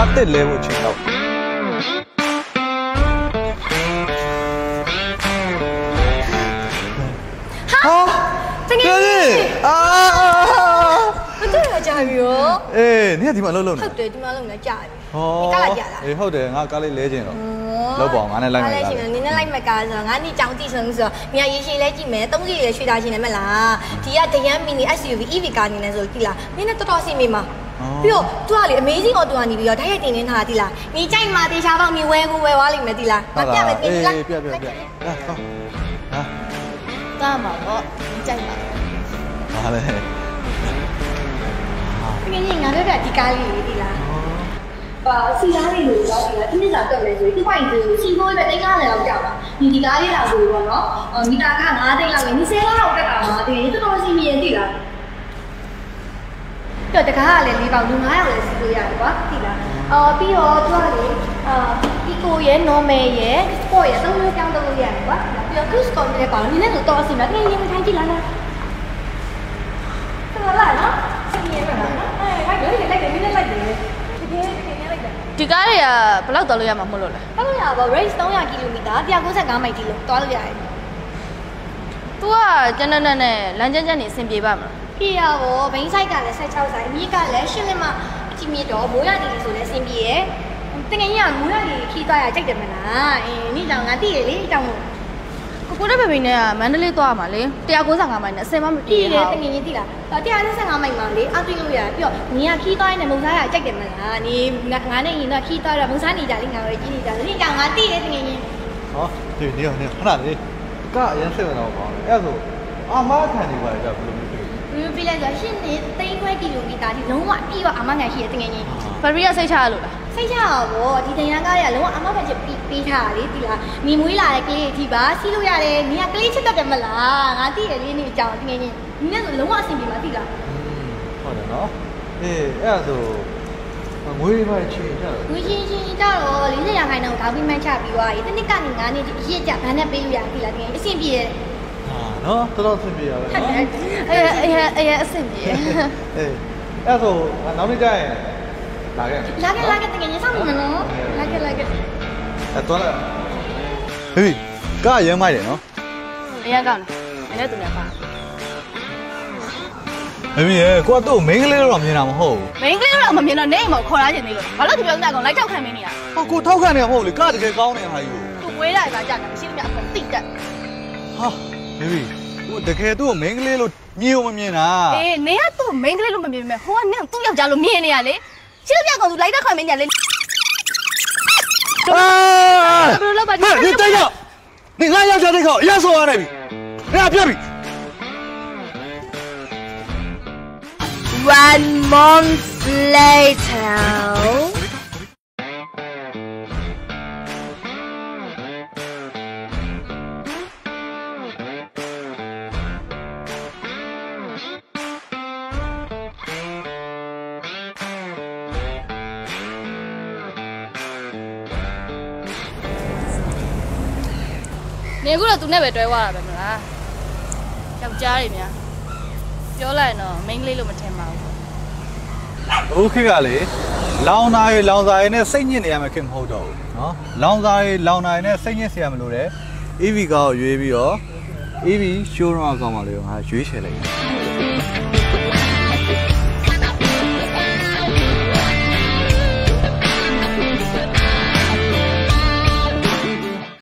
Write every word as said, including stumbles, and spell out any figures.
တစ်လဲဖို့ချိန်တော့ဟာတကယ်အာမတွေ့ရကြပြီရောအေးနင်ကဒီမှာလှုပ်လှုပ်နေဟုတ်တယ်ဒီမှာလှုပ်နေကြပြီဟောကားလိုက်ကြလားအေးဟုတ်တယ်ငါကားလေးလဲခြင်းတော့လောက်ပါငါနဲ့လိုက်မယ်ကားလဲခြင်းနင်နဲ့လိုက်မယ်ကားဆိုတော့ငါနေ့ကြောင်တိဆုံးဆိုတော့ငါရေရှည်လဲကြည့်မယ်သုံးစီလဲရွှေသားရှင်နဲ့မလားဒီကဒရမ်းမီနီ S U V E V ကားနေလဲဆိုကြည့်လားနင်နဲ့တော်တော်အဆင်ပြေမှာပြီးတော့ तू ကလေ amazing auto ကနေပြီးတော့ဓာတ်ရိုက်တင်နေတာတိလားနေကြိုက်မှာတေချာပေါက်နေဝဲကိုဝဲသွားလိမ့်မယ်တိလားငါပြမယ်ပြင်လားပြပြပြလာကောဟာတားမှာတော့ကြိုက်ပါဟာလေငင်းငင်းငါတို့ကဒီကားလေးလေးတိလားပါစီကားလေးလို့တော့ဒီကဒီနေ့စာတက်မယ်ဆိုရင်ဒီပိုင်းစီစီဖိုးပဲတိတ်ကားလည်းတော့ကြောက်ပါဒီဒီကားလေးလာဆိုတော့နော်မီတာကငါးသိန်းလောက်ပဲဒီဆယ်လောက်တက်တာပါဒီတော်တော်စီမီရင်တိလားတော့တကားကလည်းလေးပေါင်လူငါးယောက်လည်းစီလို့ရတယ်ကွာသိလားအော်ပြီးတော့သူကလေအာဒီကိုရဲ့ normal ရဲ့ sport ရဲ့သုံးမျိုးကြောင်းသုံးလို့ရတယ်ကွာပြီးတော့ cruise control လည်းပါလို့နည်းနည်းတော့အစီမတကယ်ရင်ထိုင်ကြည့်လားလားတော်လားနော်စီးရင်ပါနော်အဲလိုက်လေလိုက်တယ်နည်းနည်းလိုက်တယ်တကယ်တကယ်လိုက်တယ်ဒီကားတွေကဘယ်လောက်တော်လို့ရမှာမဟုတ်လို့လဲတော်လို့ရပါ race သုံးရာကီလိုမီတာone ninety-fiveမိုင်တီလို့တော်လို့ရတယ် तू ကကျန်းတန်းနဲ့လမ်းကျန်းကျန်းနေအဆင်ပြေပါမလားပြေရပါဘိန်းဆိုင်ကလည်းsixteenဆိုင်အမြင့်ကလည်းရှင်းလင်းမှအကြည့်မြင့်တော့မိုးရတီဆိုလည်းအဆင်ပြေရယ်တကယ်ကြီးကမိုးရတီခီးသွားရကြိုက်တယ်မလားအင်းနေ့ကြောင်ငါသိရလေအကြောင်းကိုကိုနဲ့ဘေဘေနဲ့ကမန္တလေးသွားမှာလေone ninety-fiveမိုင်နဲ့အစင်မမပြေဘူးတကယ်ကြီးသိလားone ninety-fiveမိုင်မှာလေအောက်တွေ့လို့ရတယ်ပြီးတော့ညီကခီးသွားရင်မုံစားရကြိုက်တယ်မလားညီငါနဲ့ညီတော့ခီးသွားတော့မုံစားနေကြလေငါလည်းကြီးနေကြတယ်နေ့ကြောင်ငါသိတယ်တကယ်ကြီးဟောဒီနေ့နေ့ခဏလေးကအရင်စိတ်ဝင်တော့ပါအဲ့ဆိုအာမခံနေပါကြဘယ်လိုမျိုးပြလိုက်ဆိုရှင်းနေသိန်းခွဲကီလိုမီတာဒီလုံးဝပြီးတော့အမငန်ရှိတဲ့တကယ်ကြီးဘရီကစိတ်ချရလို့လားစိတ်ချရပါဒီတရန်ကားတွေကလုံးဝအမခံချစ်ပြီးပေးထားတာလေဒီလားညီမွေးလာတဲ့ကလေးဒီပါစီးလို့ရတယ်ညီကကလေးချစ်တတ်တယ်မလားငါသိတယ်လေးနေအကြောင်းတကယ်ကြီးညီနဲ့ဆိုလုံးဝအဆင်ပြေမှာသိလားဟုတ်တယ်နော်အေးအဲ့ဒါဆိုငွေတွေချင်းကြတော့ငွေချင်းချင်းကြတော့fortyရာခိုင်နှုန်းဓာတ်ပြီးမှန်းချပြီးသွားပြီတစ်နှစ်ကနေnineနှစ်အရစ်ကြဘန်းနဲ့ပေးလို့ရပြီလားတကယ်အဆင်ပြေတယ်နော်တော်တော်အဆင်ပြေရပဲနော်အေးအေးအေးအဆင်ပြေအေးအဲ့ဆိုနောက်နေ့ကျရင်လာခဲ့လာခဲ့လာခဲ့တကယ်ကြီးစောင့်နေမနော်လာခဲ့လာခဲ့အဲ့တော့ဟေးကားရမ်းမိုက်တယ်နော်အရင်ကောင်းတယ်နည်းနည်းသူများပါမမီးရဲ့ကိုကတော့ main ကလေးတော့မြင်တာမဟုတ်ဘူး main ကလေးတော့မမြင်တော့နေမှာခေါ်လာခြင်းသေးလို့ဘာလို့ဒီပြောင်းနေကောင်လိုက်ထောက်ခံမင်းနေရဟောကိုထောက်ခံနေမဟုတ်လေကားတကယ်ကောင်းနေဟာယူသူဝေးလာတာကြာတာမရှိလို့မြအကုန်တိတက်ဟာမမီးကိုတကယ်သူ့ main ကလေးလို့မြင်မမြင်တာအေးနေကသူ့ main ကလေးလို့မမြင်မဲ့ဟိုကနင့်သူ့ယောက်ျားလို့မြင်နေရလေရှိလို့မြကောင်သူလိုက်ထောက်ခံမင်းနေရလေအာဘယ်လိုလုပ်ပါဒီနေတိုက်တော့နေငါယောက်ျားတဲ့ကောင်အရဆော်ရနေပြီငါပြပြီ One month later နေခုတော့သူနဲ့ပဲတွဲသွားတာပဲမလားယောက်ျားတွေများပြောလိုက်တော့ main လေးလို့မထင်ပါဘူးโอเคကလေလောင်သားရေလောင်သားရေနဲ့စိတ်ညစ်နေရမှာခင်မဟုတ်တော့ဘူးเนาะလောင်သားရေလောင်သားရေနဲ့စိတ်ညစ်เสียမလို့လေ E V ကောက်ရွေးပြီးတော့ E V showroom အကောင်မလေးကိုငါရွေးချယ်လိုက်